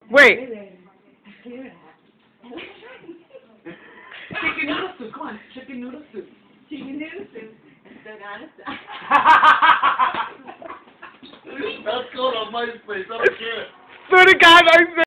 Wait. Chicken noodle soup. Come on, chicken noodle soup. Chicken noodle soup. That's called on MySpace. I don't care. Swear to God, I said.